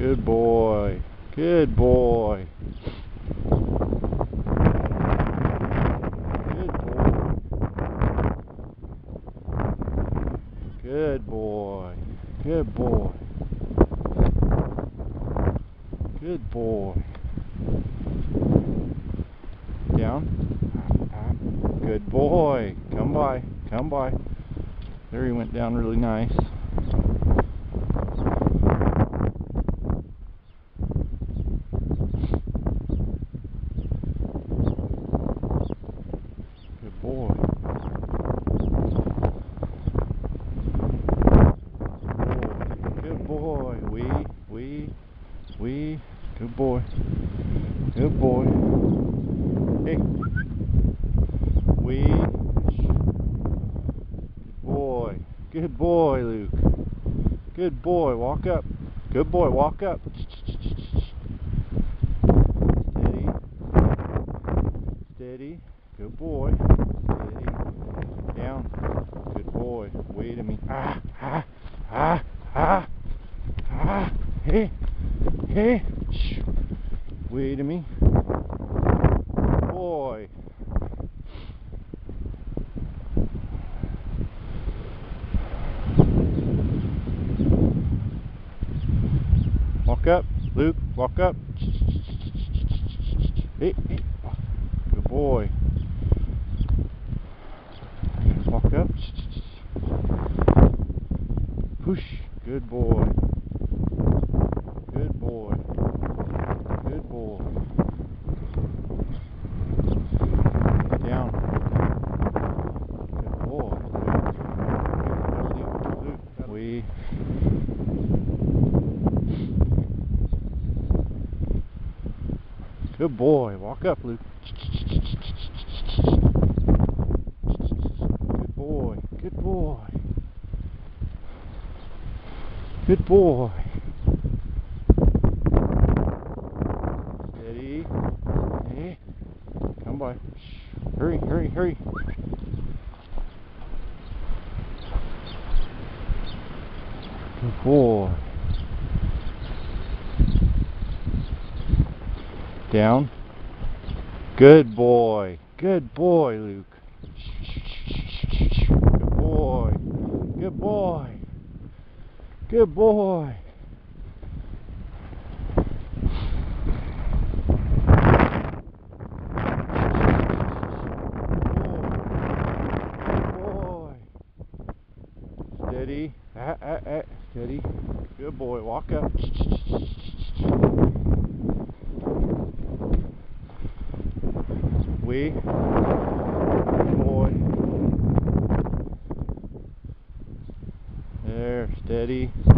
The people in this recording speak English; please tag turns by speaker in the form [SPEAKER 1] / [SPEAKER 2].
[SPEAKER 1] Good boy. Good boy. Good boy. Good boy. Good boy. Down. Good boy. Come by. Come by. There he went down really nice. Good boy. Good boy. Wee. Good boy. Good boy. Hey. Wee. Good boy. Good boy, Luke. Good boy. Walk up. Good boy. Walk up. Steady. Steady. Good boy. Steady. Down. Good boy. Wait a minute. Hey. Hey. Shh. Wait a minute. Boy. Walk up, Luke. Walk up. Hey. Good boy. Walk up. Push. Good boy. Good boy. Good boy. Down. Good boy. Luke. Wee. Good boy. Walk up, Luke. Good boy. Good boy. Good boy. Steady. Hey. Come by. Shh. Hurry. Good boy. Down. Good boy. Good boy, Luke. Good boy. Good boy. Good boy. Good boy. Steady. Steady. Good boy. Walk up. Wee. Good boy. There. Steady.